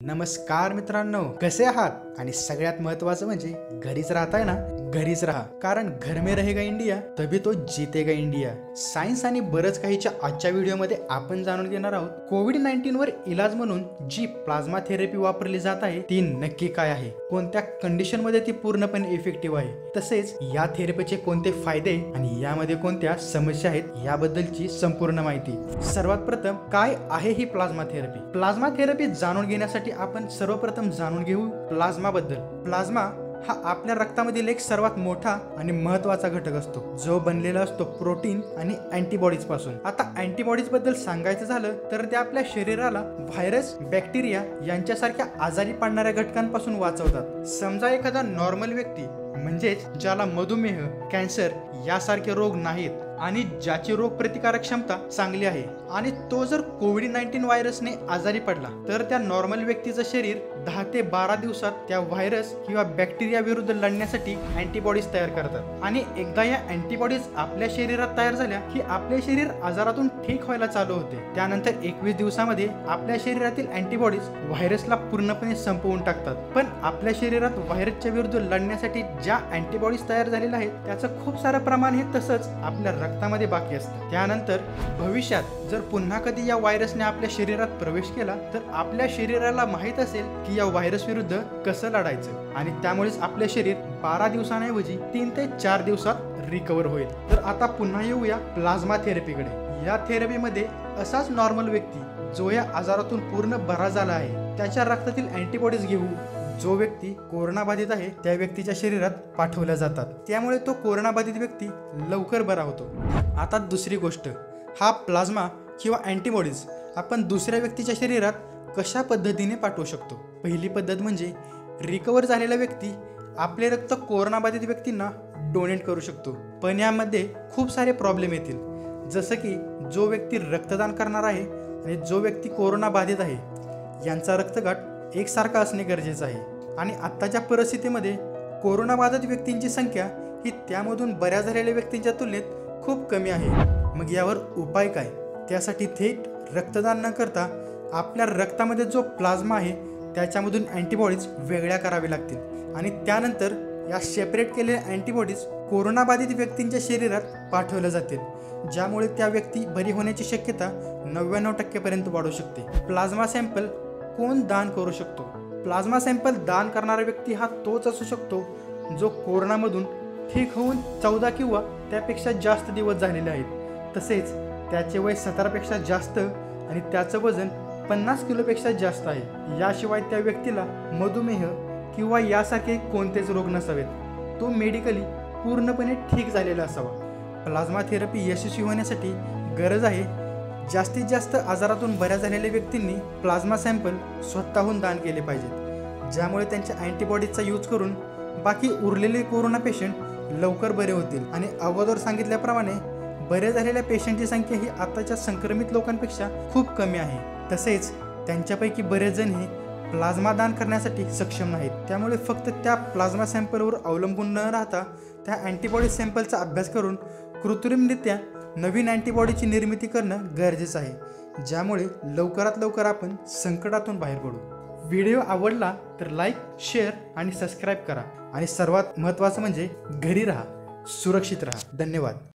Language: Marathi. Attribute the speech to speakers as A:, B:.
A: नमस्कार मित्रांनो, कसे आहात? आणि सगळ्यात महत्त्वाचं म्हणजे घरीच राहताय ना, घरीच राहा, कारण घर में रहेगा इंडिया तभी तो जीतेगा इंडिया. सायन्स आणि बरंच काहीच्या आजच्या व्हिडिओमध्ये आपण जाणून घेणार आहोत कोविड-19 वर इलाज म्हणून जी प्लाझ्मा थेरपी वापरली जात आहे ती नक्की काय आहे, कोणत्या कंडिशन मध्ये ती पूर्णपणे इफेक्टिव्ह आहे, तसेच या थेरपीचे कोणते फायदे आणि यामध्ये कोणत्या समस्या आहेत याबद्दलची संपूर्ण माहिती. सर्वात प्रथम काय आहे ही प्लाझ्मा थेरपी. प्लाझ्मा थेरपी जाणून घेण्यासाठी आपण सर्वप्रथम जाणून घेऊ प्लाझ्मा बद्दल. प्लाझ्मा हा आपल्या रक्तामधील एक सर्वात मोठा आणि महत्त्वाचा घटक असतो, जो बनलेला असतो प्रोटीन आणि अँटीबॉडीज पासून. आता अँटीबॉडीज बद्दल सांगायचं झालं तर ते आपल्या शरीराला व्हायरस, बॅक्टेरिया यांच्यासारख्या आजारी पडणाऱ्या घटकांपासून वाचवतात. समजा एखादा नॉर्मल व्यक्ती म्हणजेच ज्याला मधुमेह, कॅन्सर यासारखे रोग नाहीत आणि ज्याची रोग प्रतिकारक क्षमता चांगली आहे आणि तो जर कोविड-19 व्हायरसने आजारी पडला तर त्या नॉर्मल व्यक्तीचं शरीर 10 ते 12 दिवसात त्या व्हायरस किंवा बॅक्टेरिया विरुद्ध लढण्यासाठी अँटीबॉडीज तयार करतात. आणि एकदा या अँटीबॉडीज आपल्या शरीरात तयार झाल्या की आपले शरीर आजारातून ठीक व्हायला चालू होते. त्यानंतर 21 दिवसामध्ये आपल्या शरीरातील अँटीबॉडीज व्हायरसला पूर्णपणे संपवून टाकतात. पण आपल्या शरीरात व्हायरसच्या विरुद्ध लढण्यासाठी ज्या अँटीबॉडीज तयार झालेल्या आहेत त्याचं खूप सारं प्रमाण हे तसंच आपल्या रक्तामध्ये बाकी असतं. त्यानंतर भविष्यात जर पुन्हा कधी या व्हायरसने आपल्या शरीरात प्रवेश केला तर आपल्या शरीराला माहित असेल की या व्हायरस विरुद्ध कसं लढायचं आणि त्यामुळेच आपले शरीर 12 दिवसांऐवजी 3 ते 4 दिवसात रिकवर होईल. तर आता पुन्हा येऊया प्लाझ्मा थेरपीकडे. या थेरपीमध्ये असाच नॉर्मल व्यक्ती जो या आजारातून पूर्ण बरा झाला आहे त्याच्या रक्तातील अँटीबॉडीज घेऊ जो व्यक्ती कोरोना बाधित आहे त्या व्यक्तीच्या शरीरात पाठवल्या जातात. त्यामुळे तो कोरोना बाधित व्यक्ती लवकर बरा होतो. आता दुसरी गोष्ट, हा प्लाझ्मा किंवा अँटीबॉडीज आपण दुसऱ्या व्यक्तीच्या शरीरात कशा पद्धतीने पाठवू शकतो. पहिली पद्धत म्हणजे रिकवर झालेला व्यक्ती आपले रक्त कोरोना बाधित व्यक्तींना डोनेट करू शकतो. पण यामध्ये खूप सारे प्रॉब्लेम येतील, जसं की जो व्यक्ती रक्तदान करणार आहे आणि जो व्यक्ती कोरोना बाधित आहे यांचा रक्तगट एकसारखा असणे गरजेचं आहे. आणि आत्ताच्या परिस्थितीमध्ये कोरोना बाधित व्यक्तींची संख्या ही त्यामधून बऱ्या झालेल्या व्यक्तींच्या तुलनेत खूप कमी आहे. मग यावर उपाय काय? त्यासाठी थेट रक्तदान न करता आपल्या रक्तामध्ये जो प्लाझ्मा आहे त्याच्यामधून अँटीबॉडीज वेगळ्या करावे लागतील आणि त्यानंतर या सेपरेट केलेल्या अँटीबॉडीज कोरोना बाधित व्यक्तींच्या शरीरात पाठवल्या जातील, ज्यामुळे त्या व्यक्ती बरी होण्याची शक्यता 99% पर्यंत वाढू शकते. प्लाझ्मा सॅम्पल कोण दान करू शकतो? प्लाझ्मा सॅम्पल दान करणारा व्यक्ती हा तोच असू शकतो जो कोरोनामधून ठीक होऊन 14 किंवा त्यापेक्षा जास्त दिवस झालेले आहेत, तसेच त्याचे वय 17 पेक्षा जास्त आणि त्याचं वजन 50 किलोपेक्षा जास्त आहे. याशिवाय त्या व्यक्तीला मधुमेह किंवा यासारखे कोणतेच रोग नसावेत. तो मेडिकली पूर्णपणे ठीक झालेला असावा. प्लाझ्मा थेरपी यशस्वी होण्यासाठी गरज आहे जास्तीत जास्त आजारातून बऱ्या झालेल्या व्यक्तींनी प्लाझ्मा सॅम्पल स्वतःहून दान केले पाहिजेत, ज्यामुळे त्यांच्या अँटीबॉडीजचा यूज करून बाकी उरलेले कोरोना पेशंट लवकर बरे होतील. आणि अगोदर सांगितल्याप्रमाणे बरे झालेल्या पेशंटची संख्या ही आताच्या संक्रमित लोकांपेक्षा खूप कमी आहे. तसेच त्यांच्यापैकी बरेच जण हे प्लाझ्मा दान करण्यासाठी सक्षम नाहीत. त्यामुळे फक्त त्या प्लाझ्मा सॅम्पलवर अवलंबून न राहता त्या अँटीबॉडी सॅम्पलचा अभ्यास करून कृत्रिमरित्या नवीन अँटीबॉडीची निर्मिती करणं गरजेचं आहे, ज्यामुळे लवकरात लवकर आपण संकटातून बाहेर पडू. व्हिडिओ आवडला तर लाईक, शेअर आणि सबस्क्राईब करा. आणि सर्वात महत्त्वाचं म्हणजे घरी राहा, सुरक्षित राहा. धन्यवाद.